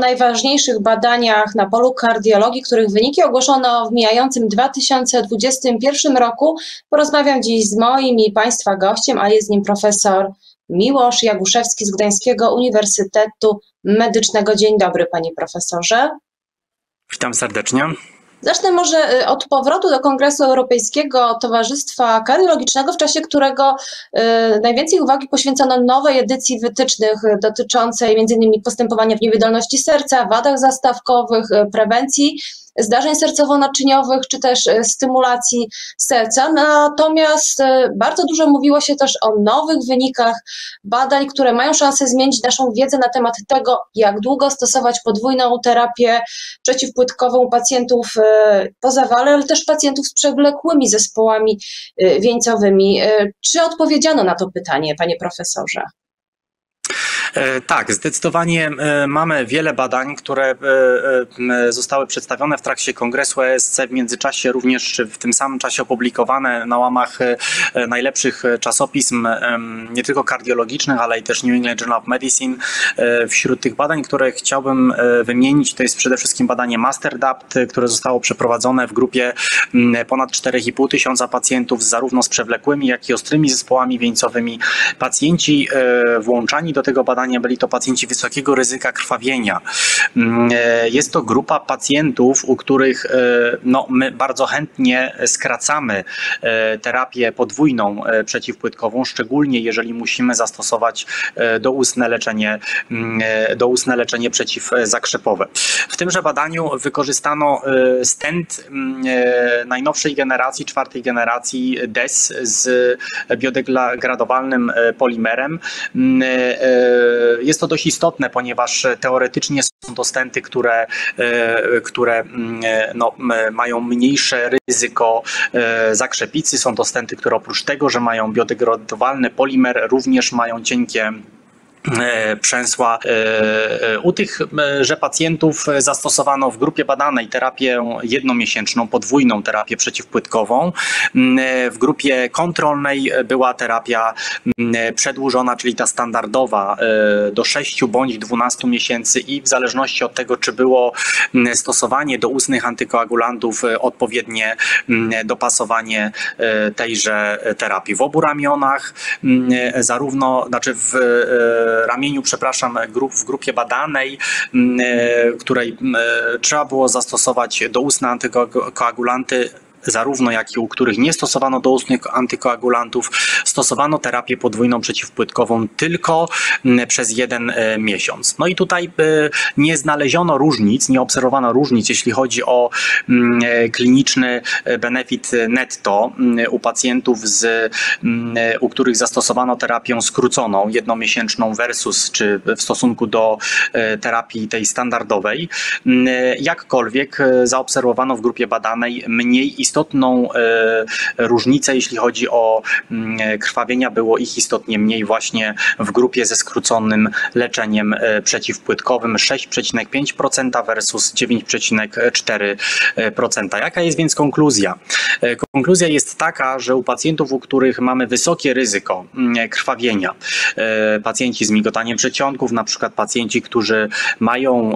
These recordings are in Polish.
najważniejszych badaniach na polu kardiologii, których wyniki ogłoszono w mijającym 2021 roku. Porozmawiam dziś z moim i Państwa gościem, a jest nim profesor Miłosz Jaguszewski z Gdańskiego Uniwersytetu Medycznego. Dzień dobry, panie profesorze. Witam serdecznie. Zacznę może od powrotu do Kongresu Europejskiego Towarzystwa Kardiologicznego, w czasie którego najwięcej uwagi poświęcono nowej edycji wytycznych dotyczącej m.in. postępowania w niewydolności serca, wadach zastawkowych, prewencji zdarzeń sercowo-naczyniowych czy też stymulacji serca. Natomiast bardzo dużo mówiło się też o nowych wynikach badań, które mają szansę zmienić naszą wiedzę na temat tego, jak długo stosować podwójną terapię przeciwpłytkową u pacjentów po zawale, ale też pacjentów z przewlekłymi zespołami wieńcowymi. Czy odpowiedziano na to pytanie, panie profesorze? Tak, zdecydowanie mamy wiele badań, które zostały przedstawione w trakcie Kongresu ESC, w międzyczasie również w tym samym czasie opublikowane na łamach najlepszych czasopism, nie tylko kardiologicznych, ale i też New England Journal of Medicine. Wśród tych badań, które chciałbym wymienić, to jest przede wszystkim badanie MASTERDAPT, które zostało przeprowadzone w grupie ponad 4,5 tysiąca pacjentów, zarówno z przewlekłymi, jak i ostrymi zespołami wieńcowymi. Pacjenci włączani do tego badania byli to pacjenci wysokiego ryzyka krwawienia. Jest to grupa pacjentów, u których my bardzo chętnie skracamy terapię podwójną przeciwpłytkową, szczególnie jeżeli musimy zastosować doustne leczenie przeciwzakrzepowe. W tymże badaniu wykorzystano stent najnowszej generacji, czwartej generacji DES z biodegradowalnym polimerem. Jest to dość istotne, ponieważ teoretycznie są to stenty, które mają mniejsze ryzyko zakrzepicy. Są to stenty, które oprócz tego, że mają biodegradowalny polimer, również mają cienkie przęsła. U tychże pacjentów zastosowano w grupie badanej terapię jednomiesięczną, podwójną terapię przeciwpłytkową. W grupie kontrolnej była terapia przedłużona, czyli ta standardowa, do 6 bądź 12 miesięcy i w zależności od tego, czy było stosowanie doustnych antykoagulantów, odpowiednie dopasowanie tejże terapii. W obu ramionach, w ramieniu, w grupie badanej, której trzeba było zastosować doustne antykoagulanty, zarówno jak i u których nie stosowano doustnych antykoagulantów, stosowano terapię podwójną przeciwpłytkową tylko przez 1 miesiąc. No i tutaj nie znaleziono różnic, nie obserwowano różnic, jeśli chodzi o kliniczny benefit netto u pacjentów, u których zastosowano terapię skróconą, jednomiesięczną versus, czy w stosunku do terapii tej standardowej. Jakkolwiek zaobserwowano w grupie badanej mniej istotną różnicę, jeśli chodzi o krwawienia, było ich istotnie mniej właśnie w grupie ze skróconym leczeniem przeciwpłytkowym, 6,5% versus 9,4%. Jaka jest więc konkluzja? Konkluzja jest taka, że u pacjentów, u których mamy wysokie ryzyko krwawienia, pacjenci z migotaniem przedsionków, na przykład pacjenci, którzy mają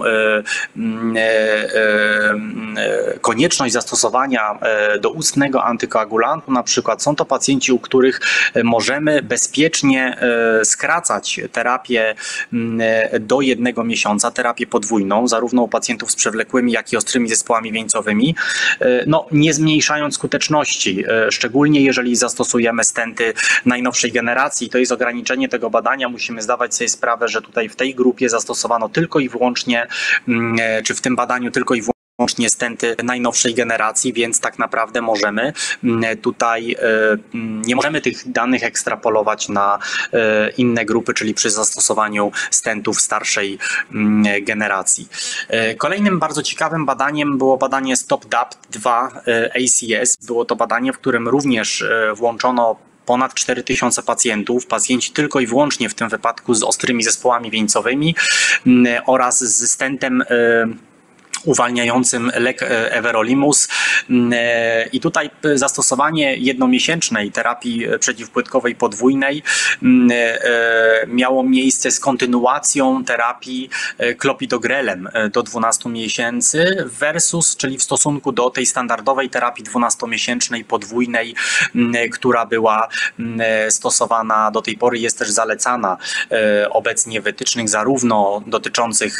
konieczność zastosowania doustnego antykoagulantu, na przykład są to pacjenci, u których możemy bezpiecznie skracać terapię do 1 miesiąca, terapię podwójną, zarówno u pacjentów z przewlekłymi, jak i ostrymi zespołami wieńcowymi, nie zmniejszając skuteczności, szczególnie jeżeli zastosujemy stenty najnowszej generacji. To jest ograniczenie tego badania. Musimy zdawać sobie sprawę, że tutaj w tej grupie zastosowano tylko i wyłącznie, czy w tym badaniu tylko i wyłącznie stenty najnowszej generacji, więc tak naprawdę możemy tutaj, nie możemy tych danych ekstrapolować na inne grupy, czyli przy zastosowaniu stentów starszej generacji. Kolejnym bardzo ciekawym badaniem było badanie STOP-DAPT-2 ACS. Było to badanie, w którym również włączono ponad 4000 pacjentów, pacjenci tylko i wyłącznie w tym wypadku z ostrymi zespołami wieńcowymi oraz z stentem uwalniającym lek everolimus i tutaj zastosowanie jednomiesięcznej terapii przeciwpłytkowej podwójnej miało miejsce z kontynuacją terapii klopidogrelem do 12 miesięcy versus, czyli w stosunku do tej standardowej terapii 12-miesięcznej podwójnej, która była stosowana do tej pory, jest też zalecana obecnie w wytycznych zarówno dotyczących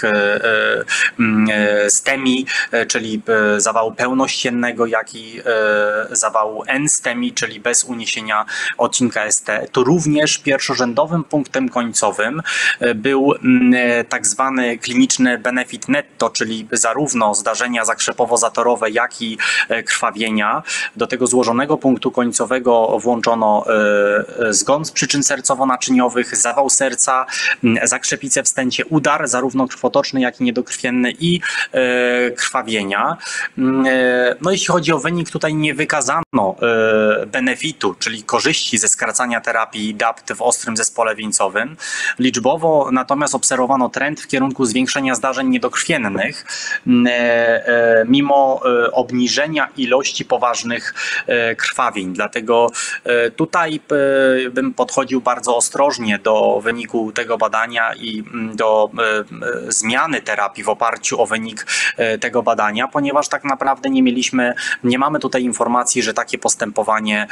STEMI, czyli zawału pełnościennego, jak i zawału N-STEMI, czyli bez uniesienia odcinka ST. Tu również pierwszorzędowym punktem końcowym był tak zwany kliniczny benefit netto, czyli zarówno zdarzenia zakrzepowo-zatorowe, jak i krwawienia. Do tego złożonego punktu końcowego włączono zgon z przyczyn sercowo-naczyniowych, zawał serca, zakrzepicę w stencie, udar zarówno krwotoczny, jak i niedokrwienny i krwawienia. No jeśli chodzi o wynik, tutaj nie wykazano benefitu, czyli korzyści ze skracania terapii DAPT w ostrym zespole wieńcowym. Liczbowo natomiast obserwowano trend w kierunku zwiększenia zdarzeń niedokrwiennych, mimo obniżenia ilości poważnych krwawień. Dlatego tutaj bym podchodził bardzo ostrożnie do wyniku tego badania i do zmiany terapii w oparciu o wynik tego badania, ponieważ tak naprawdę nie mamy tutaj informacji, że takie postępowanie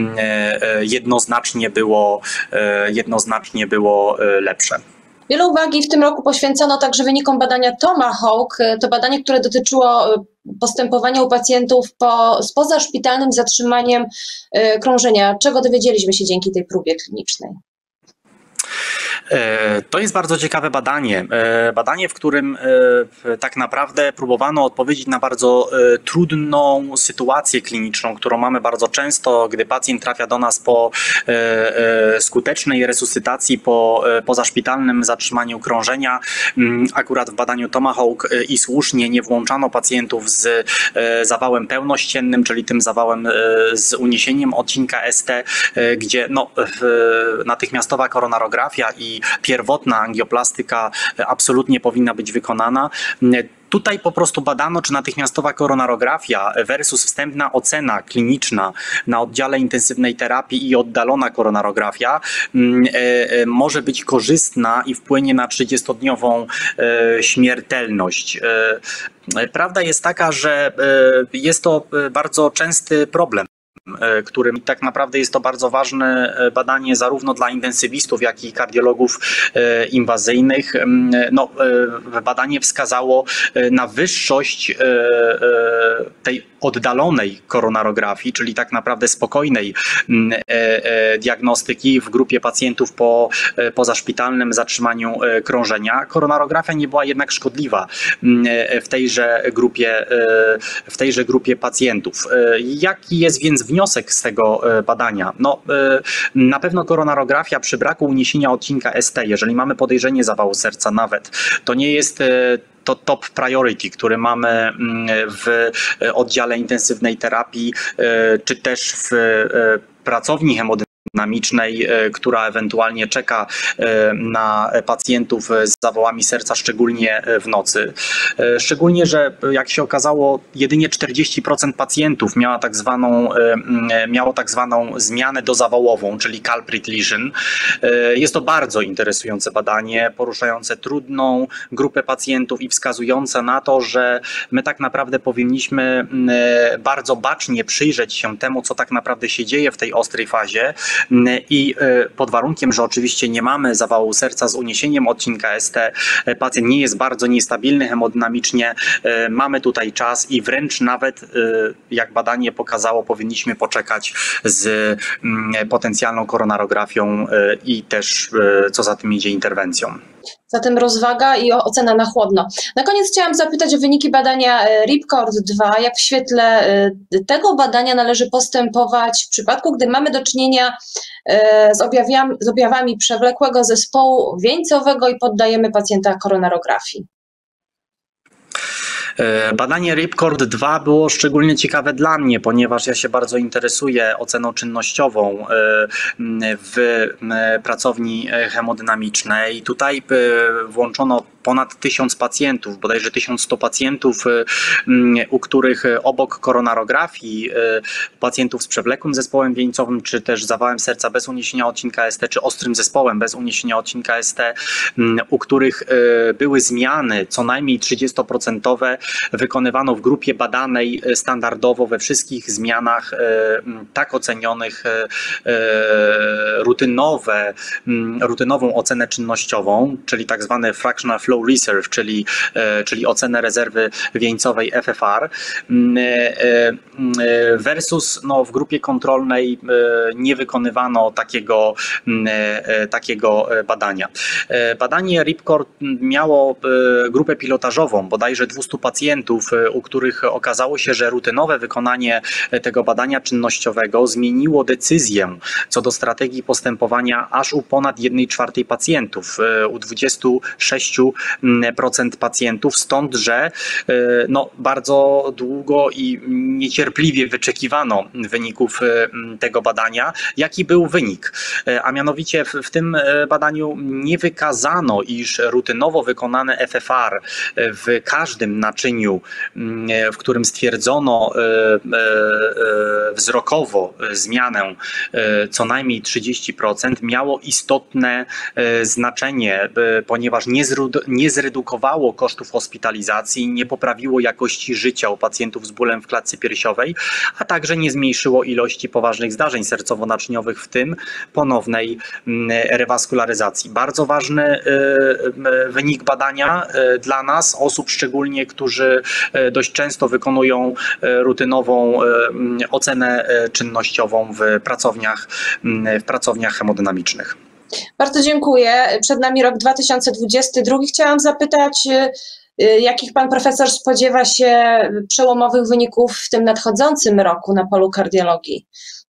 jednoznacznie było lepsze. Wiele uwagi w tym roku poświęcono także wynikom badania Tomahawk. To badanie, które dotyczyło postępowania u pacjentów z pozaszpitalnym zatrzymaniem krążenia. Czego dowiedzieliśmy się dzięki tej próbie klinicznej? To jest bardzo ciekawe badanie. Badanie, w którym tak naprawdę próbowano odpowiedzieć na bardzo trudną sytuację kliniczną, którą mamy bardzo często, gdy pacjent trafia do nas po skutecznej resuscytacji, po pozaszpitalnym zatrzymaniu krążenia. Akurat w badaniu Tomahawk i słusznie nie włączano pacjentów z zawałem pełnościennym, czyli tym zawałem z uniesieniem odcinka ST, gdzie natychmiastowa koronarografia i pierwotna angioplastyka absolutnie powinna być wykonana. Tutaj po prostu badano, czy natychmiastowa koronarografia versus wstępna ocena kliniczna na oddziale intensywnej terapii i oddalona koronarografia może być korzystna i wpłynie na 30-dniową śmiertelność. Prawda jest taka, że jest to bardzo częsty problem, którym tak naprawdę jest to bardzo ważne badanie zarówno dla intensywistów, jak i kardiologów inwazyjnych. Badanie wskazało na wyższość tej oddalonej koronarografii, czyli tak naprawdę spokojnej diagnostyki w grupie pacjentów po pozaszpitalnym zatrzymaniu krążenia. Koronarografia nie była jednak szkodliwa w tejże grupie pacjentów. Jaki jest więc wniosek z tego badania? Na pewno koronarografia przy braku uniesienia odcinka ST, jeżeli mamy podejrzenie zawału serca nawet, to nie jest to top priority, który mamy w oddziale intensywnej terapii, czy też w pracowni hemodynamicznej, która ewentualnie czeka na pacjentów z zawałami serca, szczególnie w nocy. Szczególnie, że jak się okazało, jedynie 40% pacjentów miało tak zwaną zmianę dozawałową, czyli culprit lesion. Jest to bardzo interesujące badanie, poruszające trudną grupę pacjentów i wskazujące na to, że my tak naprawdę powinniśmy bardzo bacznie przyjrzeć się temu, co tak naprawdę się dzieje w tej ostrej fazie, i pod warunkiem, że oczywiście nie mamy zawału serca z uniesieniem odcinka ST, pacjent nie jest bardzo niestabilny hemodynamicznie, mamy tutaj czas i wręcz nawet, jak badanie pokazało, powinniśmy poczekać z potencjalną koronarografią i też, co za tym idzie, interwencją. Zatem rozwaga i ocena na chłodno. Na koniec chciałam zapytać o wyniki badania RIPCORD-2. Jak w świetle tego badania należy postępować w przypadku, gdy mamy do czynienia z objawami przewlekłego zespołu wieńcowego i poddajemy pacjenta koronarografii? Badanie RIPCORD-2 było szczególnie ciekawe dla mnie, ponieważ ja się bardzo interesuję oceną czynnościową w pracowni hemodynamicznej. Tutaj włączono ponad 1000 pacjentów, bodajże 1100 pacjentów, u których obok koronarografii, pacjentów z przewlekłym zespołem wieńcowym, czy też zawałem serca bez uniesienia odcinka ST, czy ostrym zespołem bez uniesienia odcinka ST, u których były zmiany co najmniej 30%, wykonywano w grupie badanej standardowo we wszystkich zmianach tak ocenionych rutynową ocenę czynnościową, czyli tak zwany fractional flow reserve, czyli ocenę rezerwy wieńcowej FFR, versus w grupie kontrolnej nie wykonywano takiego badania. Badanie RIPCOR miało grupę pilotażową, bodajże 200 pacjentów, u których okazało się, że rutynowe wykonanie tego badania czynnościowego zmieniło decyzję co do strategii postępowania aż u ponad 1/4 pacjentów, u 26% pacjentów, stąd, że bardzo długo i niecierpliwie wyczekiwano wyników tego badania. Jaki był wynik? A mianowicie w tym badaniu nie wykazano, iż rutynowo wykonane FFR w każdym naczyniu, w którym stwierdzono wzrokowo zmianę co najmniej 30%, miało istotne znaczenie, ponieważ nie zredukowało kosztów hospitalizacji, nie poprawiło jakości życia u pacjentów z bólem w klatce piersiowej, a także nie zmniejszyło ilości poważnych zdarzeń sercowo-naczyniowych, w tym ponownej rewaskularyzacji. Bardzo ważny wynik badania dla nas, osób szczególnie, którzy dość często wykonują rutynową ocenę czynnościową w pracowniach hemodynamicznych. Bardzo dziękuję. Przed nami rok 2022. Chciałam zapytać, jakich pan profesor spodziewa się przełomowych wyników w tym nadchodzącym roku na polu kardiologii?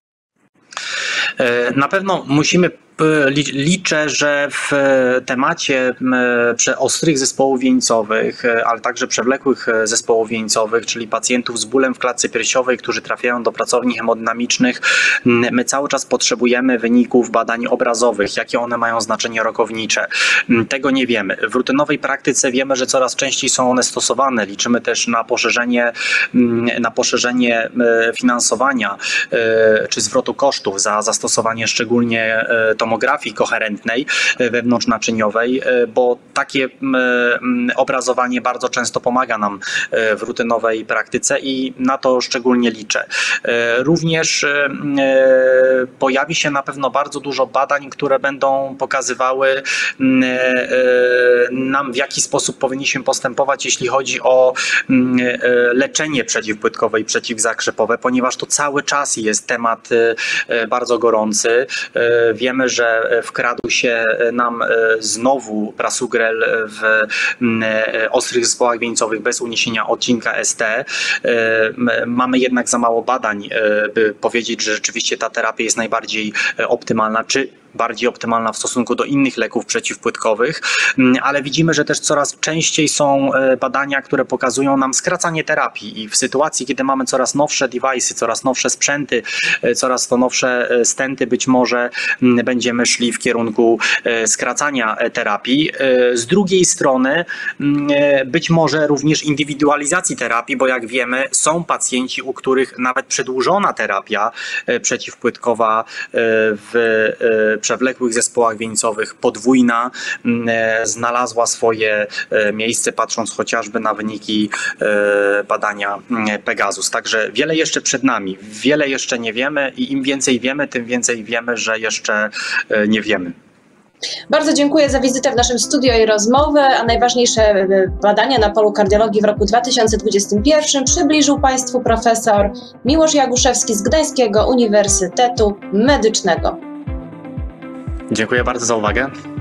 Na pewno liczę, że w temacie ostrych zespołów wieńcowych, ale także przewlekłych zespołów wieńcowych, czyli pacjentów z bólem w klatce piersiowej, którzy trafiają do pracowni hemodynamicznych, my cały czas potrzebujemy wyników badań obrazowych, jakie one mają znaczenie rokownicze. Tego nie wiemy. W rutynowej praktyce wiemy, że coraz częściej są one stosowane. Liczymy też na poszerzenie finansowania czy zwrotu kosztów za zastosowanie szczególnie tomografii koherentnej wewnątrznaczyniowej, bo takie obrazowanie bardzo często pomaga nam w rutynowej praktyce i na to szczególnie liczę. Również pojawi się na pewno bardzo dużo badań, które będą pokazywały nam, w jaki sposób powinniśmy postępować, jeśli chodzi o leczenie przeciwpłytkowe i przeciwzakrzepowe, ponieważ to cały czas jest temat bardzo gorący. Wiemy, że wkradł się nam znowu prasugrel w ostrych zespołach wieńcowych bez uniesienia odcinka ST. Mamy jednak za mało badań, by powiedzieć, że rzeczywiście ta terapia jest najbardziej optymalna, czy bardziej optymalna w stosunku do innych leków przeciwpłytkowych, ale widzimy, że też coraz częściej są badania, które pokazują nam skracanie terapii i w sytuacji, kiedy mamy coraz nowsze device'y, coraz nowsze sprzęty, coraz to nowsze stenty, być może będziemy szli w kierunku skracania terapii. Z drugiej strony być może również indywidualizacji terapii, bo jak wiemy, są pacjenci, u których nawet przedłużona terapia przeciwpłytkowa w przewlekłych zespołach wieńcowych, podwójna, znalazła swoje miejsce, patrząc chociażby na wyniki badania Pegasus. Także wiele jeszcze przed nami, wiele jeszcze nie wiemy i im więcej wiemy, tym więcej wiemy, że jeszcze nie wiemy. Bardzo dziękuję za wizytę w naszym studio i rozmowę, a najważniejsze badania na polu kardiologii w roku 2021 przybliżył Państwu profesor Miłosz Jaguszewski z Gdańskiego Uniwersytetu Medycznego. Dziękuję bardzo za uwagę.